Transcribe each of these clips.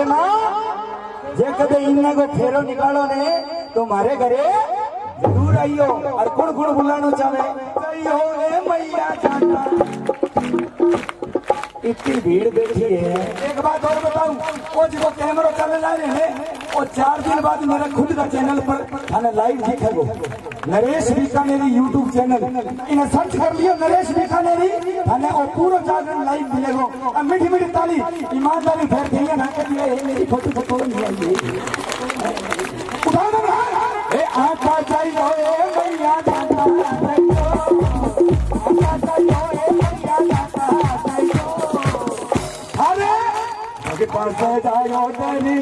माँ जे कदे इन्ना को फेरो निकालो ने तो मारे घरे जरूर आइयो और कुण कुण बुलानो चाहे आइयो ए मैया जाता। इतनी भीड़ बैठी है। एक बात और बताऊं, वो जो कैमरा चल रहा है वो 4 दिन बाद मेरा खुद का चैनल पर हमें लाइव दिखेगो। नरेश बीकानेरी यूट्यूब चैनल इन्हें सर्च कर लियो, नरेश बीकानेरी हमें और पूरा जागरण लाइव मिलेगो। अब मीठी मीठी ताली ईमानदारी फेर दी है ना कि ये मेरी फोटो फोटो नहीं आई है। उठाओ ना ए आका चाहिए ए मैया जाता पास जाओ तेरी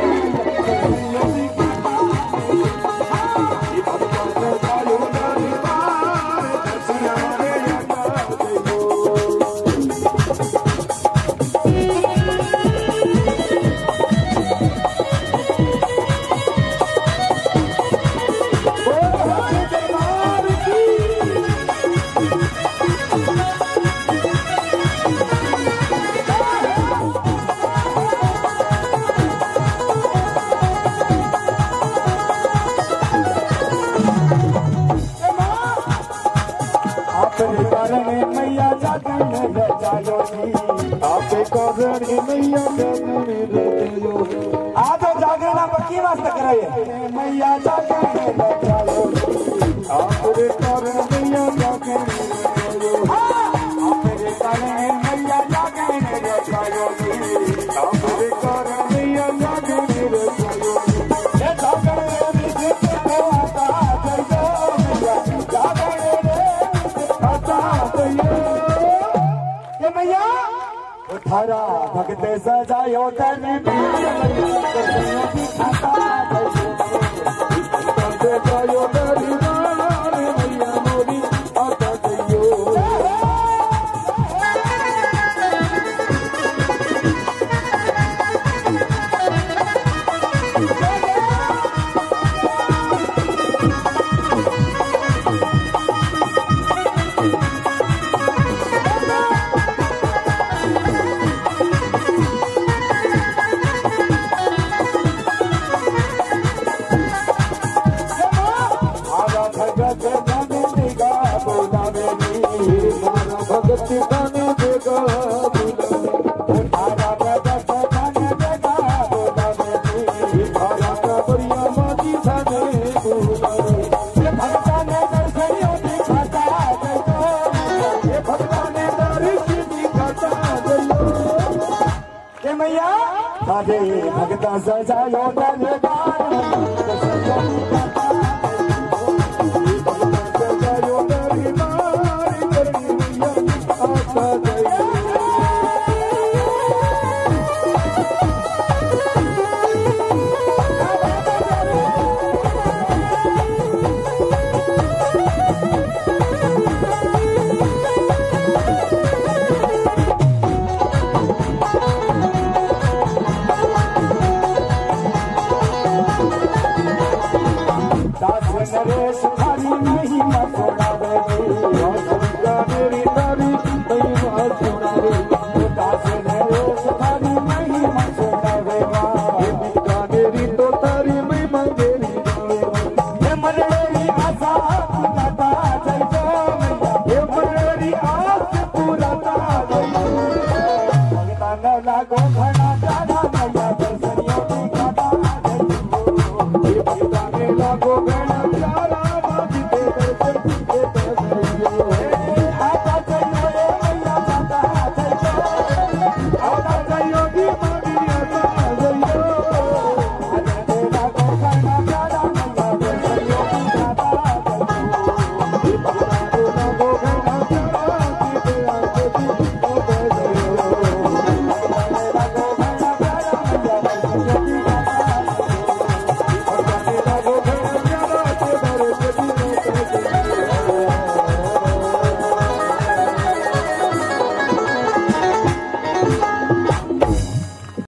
मैया जागने ले जायो जी आपे कारण मैया जागने ले जायो। आज जागना पक्की वास्ते कराए मैया जागने ले जायो आपे कारण मैया जागने ले जायो। आपे कारण मैया जागने ले जायो आपे कारण मैया जागने ले जायो। ये जागने में तो आता जायो मैया थारा भगत सजायो तेरी सजायो तेरी मैया मोरी आता जइयो। मैया भगता सजायो नरेश थारी नहीं मसोड़ा मेरी तारी नहीं मसोड़ा दास नरेश थारी नहीं मसोड़ा मेरी तो तारी मैं मंगेरी मरेरी आशा पूराता जय मरेरी आस पूराता जय लागो घना जाना